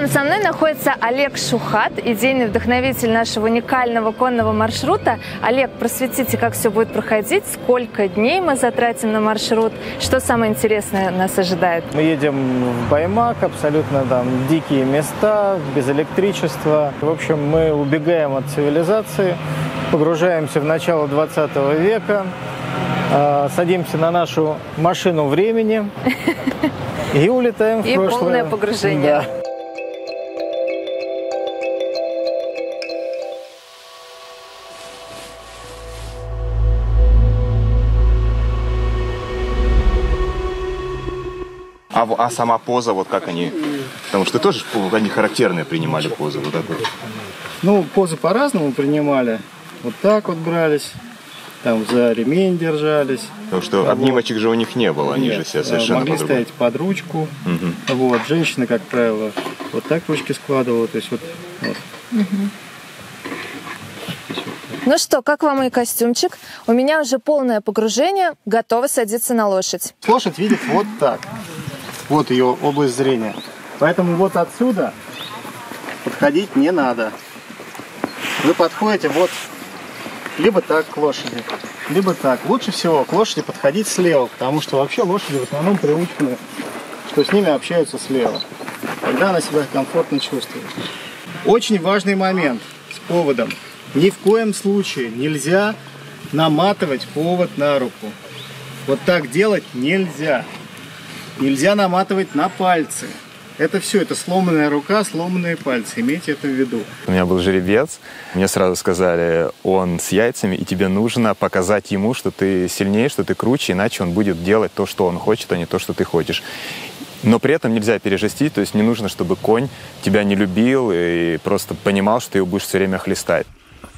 Рядом со мной находится Олег Шухат, идейный вдохновитель нашего уникального конного маршрута. Олег, просветите, как все будет проходить, сколько дней мы затратим на маршрут, что самое интересное нас ожидает? Мы едем в Баймак, абсолютно там дикие места, без электричества. В общем, мы убегаем от цивилизации, погружаемся в начало 20 века, садимся на нашу машину времени и улетаем в прошлое. И полное погружение. Да. А сама поза, вот как они... Потому что тоже они характерные принимали позы. Вот так вот. Ну, позы по-разному принимали. Вот так вот брались, там за ремень держались. Потому что обнимочек же у них не было, они же себя совершенно могли стоять под ручку. Угу. Вот, женщины, как правило, вот так ручки складывают. То есть вот. Угу. Ну что, как вам мой костюмчик? У меня уже полное погружение, готова садиться на лошадь. Лошадь видит вот так. Вот ее область зрения. Поэтому вот отсюда подходить не надо. Вы подходите вот либо так к лошади, либо так. Лучше всего к лошади подходить слева, потому что вообще лошади в основном приучены, что с ними общаются слева. Тогда она себя комфортно чувствует. Очень важный момент с поводом. Ни в коем случае нельзя наматывать повод на руку. Вот так делать нельзя. Нельзя наматывать на пальцы. Это все, это сломанная рука, сломанные пальцы. Имейте это в виду. У меня был жеребец. Мне сразу сказали, он с яйцами, и тебе нужно показать ему, что ты сильнее, что ты круче, иначе он будет делать то, что он хочет, а не то, что ты хочешь. Но при этом нельзя пережестить, то есть не нужно, чтобы конь тебя не любил и просто понимал, что ты его будешь все время хлестать.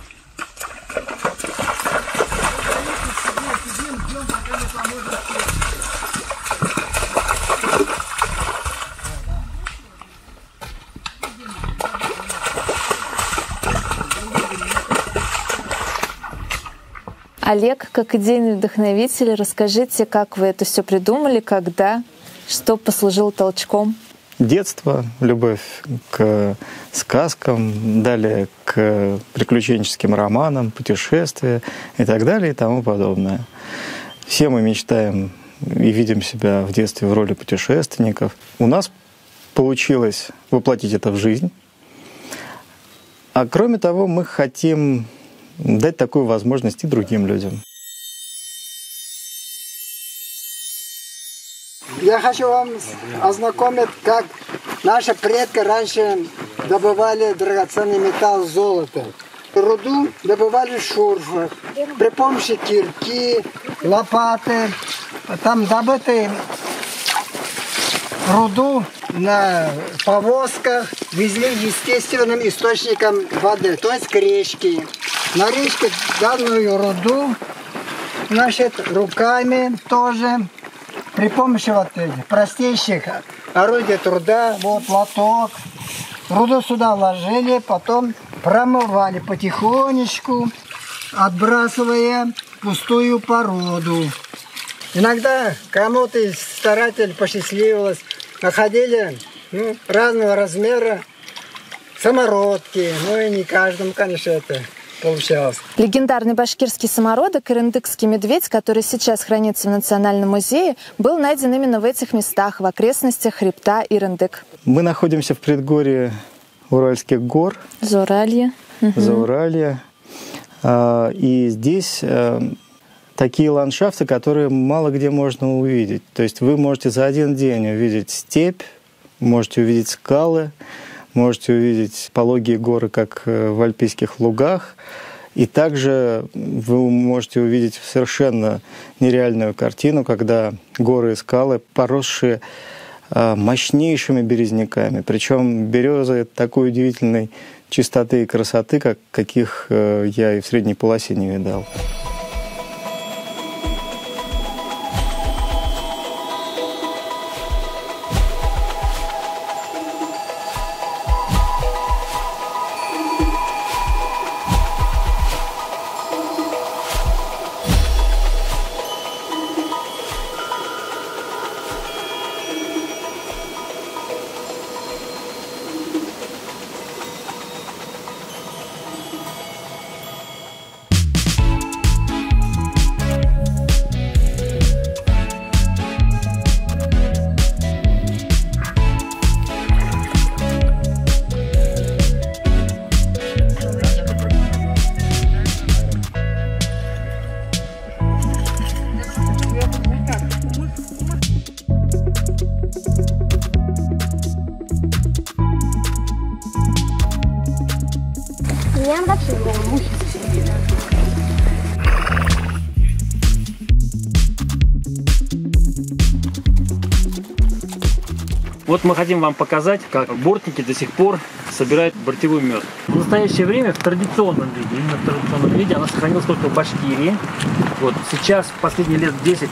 Олег, как идейный вдохновитель, расскажите, как вы это все придумали, когда, что послужило толчком? Детство, любовь к сказкам, далее к приключенческим романам, путешествия и так далее и тому подобное. Все мы мечтаем и видим себя в детстве в роли путешественников. У нас получилось воплотить это в жизнь. А кроме того, мы хотим дать такую возможность и другим людям. Я хочу вам ознакомить, как наши предки раньше добывали драгоценный металл золото. Руду добывали в шурфах при помощи кирки, лопаты. Там добытые руду на повозках везли естественным источником воды, то есть к речке. На речке данную руду, значит, руками тоже, при помощи вот этих простейших орудий труда, вот лоток, руду сюда вложили, потом промывали потихонечку, отбрасывая пустую породу. Иногда кому-то из старателей посчастливилось, находили разного размера самородки, ну и не каждому, конечно, это получалось. Легендарный башкирский самородок ирындыкский медведь, который сейчас хранится в Национальном музее, был найден именно в этих местах, в окрестностях хребта Ирындык. Мы находимся в предгорье Уральских гор. Зауралье. Зауралье. И здесь такие ландшафты, которые мало где можно увидеть. То есть вы можете за один день увидеть степь, можете увидеть скалы, можете увидеть пологие горы, как в альпийских лугах. И также вы можете увидеть совершенно нереальную картину, когда горы и скалы, поросшие мощнейшими березняками. Причем березы такой удивительной чистоты и красоты, каких я и в средней полосе не видал. Вот мы хотим вам показать, как бортники до сих пор собирают бортевой мед. В настоящее время в традиционном виде, именно в традиционном виде, она сохранилась только в Башкирии. Вот сейчас, последние лет 10,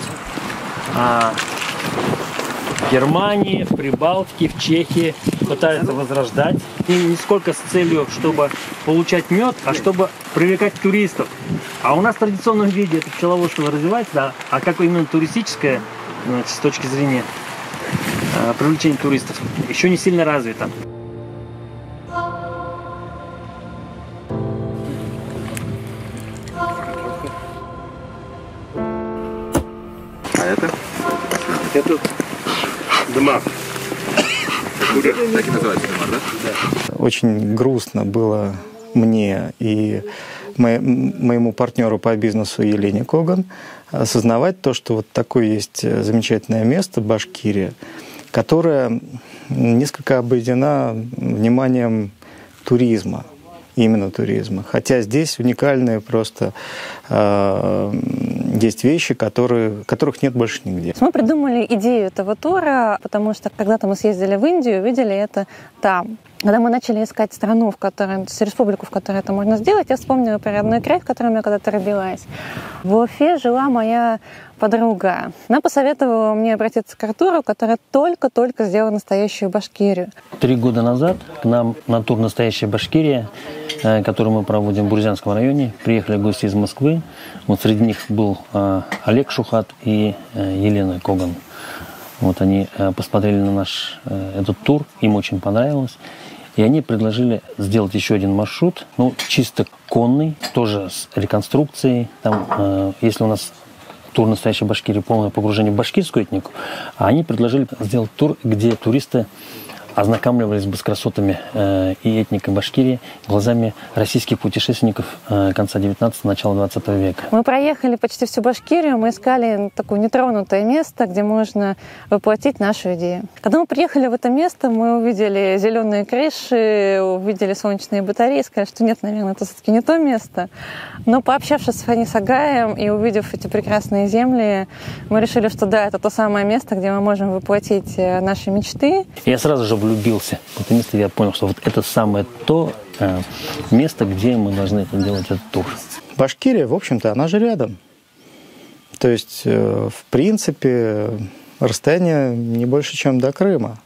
в Германии, в Прибалтике, в Чехии пытаются возрождать. И не сколько с целью, чтобы получать мед, а чтобы привлекать туристов. А у нас в традиционном виде это пчеловодство развивается, да, а как именно туристическое, значит, с точки зрения привлечение туристов еще не сильно развито. А это? Это дымар. Так и называется дымар, да? Очень грустно было мне и моему партнеру по бизнесу Елене Коган осознавать то, что вот такое есть замечательное место, Башкирия, которая несколько обойдена вниманием туризма, именно туризма. Хотя здесь уникальные просто есть вещи, которых нет больше нигде. Мы придумали идею этого тура, потому что когда-то мы съездили в Индию, видели это там. Когда мы начали искать страну, республику, в которой это можно сделать, я вспомнила про родной край, в котором я когда-то родилась. В Уфе жила моя подруга. Она посоветовала мне обратиться к Артуру, который только-только сделал настоящую Башкирию. 3 года назад к нам на тур «Настоящая Башкирия», который мы проводим в Бурзянском районе, приехали гости из Москвы. Вот среди них был Олег Шухат и Елена Коган. Вот они посмотрели на наш этот тур, им очень понравилось. И они предложили сделать еще один маршрут, ну, чисто конный, тоже с реконструкцией. Там, если у нас тур «Настоящей Башкирии» полное погружение в башкирскую этнику, а они предложили сделать тур, где туристы ознакомливались бы с красотами и этникой Башкирии глазами российских путешественников конца 19-го, начала 20 века. Мы проехали почти всю Башкирию, мы искали такое нетронутое место, где можно воплотить нашу идею. Когда мы приехали в это место, мы увидели зеленые крыши, увидели солнечные батареи, сказали, что нет, наверное, это все-таки не то место. Но пообщавшись с Фани Сагаем и увидев эти прекрасные земли, мы решили, что да, это то самое место, где мы можем воплотить наши мечты. Я сразу же влюбился в это место, я понял, что вот это самое то место, где мы должны это делать, этот тур. Башкирия, в общем-то, она же рядом. То есть, в принципе, расстояние не больше, чем до Крыма.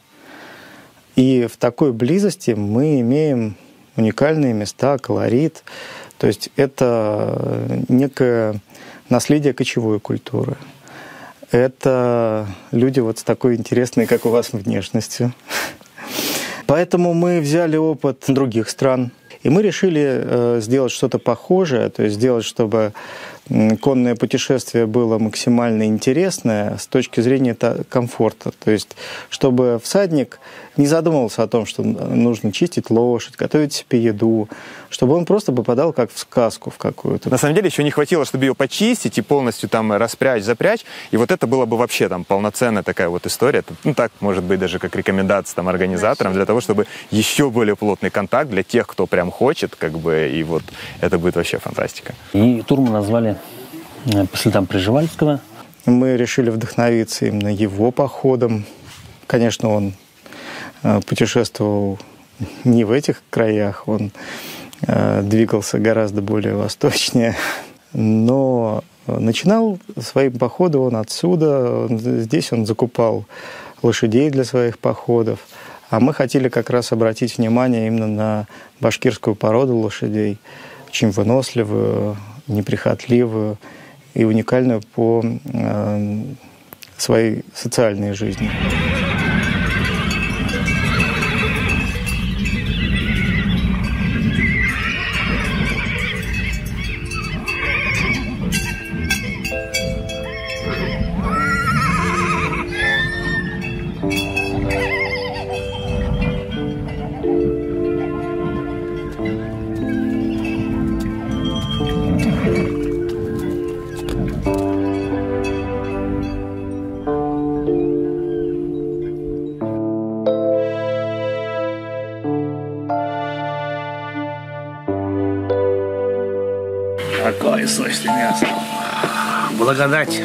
И в такой близости мы имеем уникальные места, колорит. То есть это некое наследие кочевой культуры. Это люди вот с такой интересной, как у вас, внешностью. Поэтому мы взяли опыт других стран, и мы решили сделать что-то похожее, то есть сделать, чтобы конное путешествие было максимально интересное с точки зрения комфорта. То есть, чтобы всадник не задумывался о том, что нужно чистить лошадь, готовить себе еду, чтобы он просто попадал как в сказку в какую-то. На самом деле еще не хватило, чтобы ее почистить и полностью там распрячь, запрячь. И вот это было бы вообще там полноценная такая вот история. Ну так, может быть, даже как рекомендация там организаторам, для того, чтобы еще более плотный контакт для тех, кто прям хочет, как бы, и вот это будет вообще фантастика. И тур мы назвали «По следам Пржевальского». Мы решили вдохновиться именно его походом. Конечно, он путешествовал не в этих краях, он двигался гораздо более восточнее, но начинал свои походы он отсюда. Здесь он закупал лошадей для своих походов, а мы хотели как раз обратить внимание именно на башкирскую породу лошадей, очень выносливую, неприхотливую и уникальную по своей социальной жизни. Ой, сочное мясо. Благодать.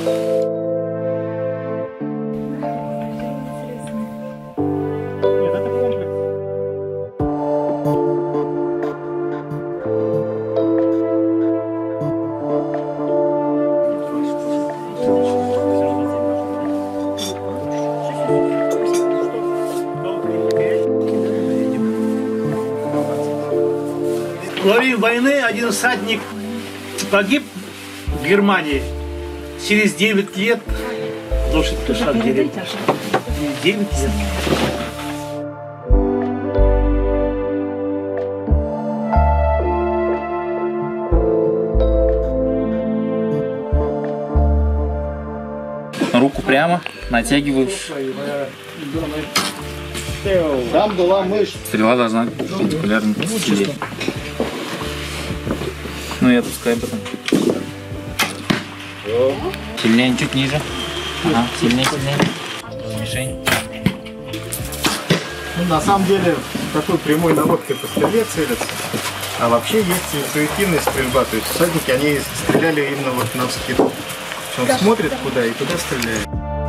Во время войны один всадник погиб в Германии. Через 9 лет лошадь пришла в деревню. 9 лет. Руку прямо натягиваешь. Там была мышь. Стрела должна перпендикулярно к стиле. Ну и отпускай потом. Сильнее, чуть ниже. Ага, сильнее, сильнее. Мишень. Ну, на самом деле, такой прямой наводкой по стреле целятся. А вообще есть интуитивная стрельба. То есть всадники, они стреляли именно вот на вскид. Он смотрит куда и туда стреляет.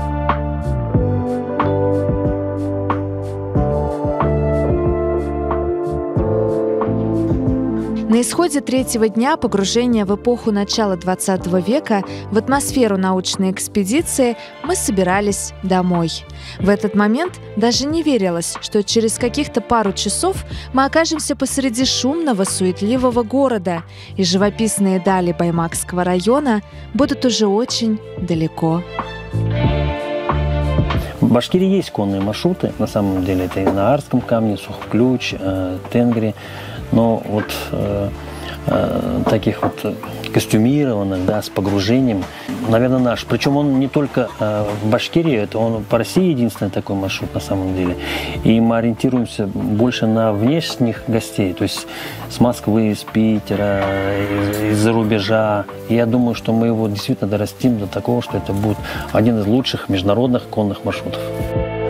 На исходе третьего дня погружения в эпоху начала 20 века в атмосферу научной экспедиции мы собирались домой. В этот момент даже не верилось, что через каких-то пару часов мы окажемся посреди шумного, суетливого города, и живописные дали Баймакского района будут уже очень далеко. В Башкирии есть конные маршруты, на самом деле это и на Арском камне, Сухключ, Тенгри. Но вот таких вот костюмированных, да, с погружением, наверное, наш. Причем он не только в Башкирии, это он по России единственный такой маршрут на самом деле. И мы ориентируемся больше на внешних гостей, то есть с Москвы, из Питера, из-за рубежа. И я думаю, что мы его действительно дорастим до такого, что это будет один из лучших международных конных маршрутов.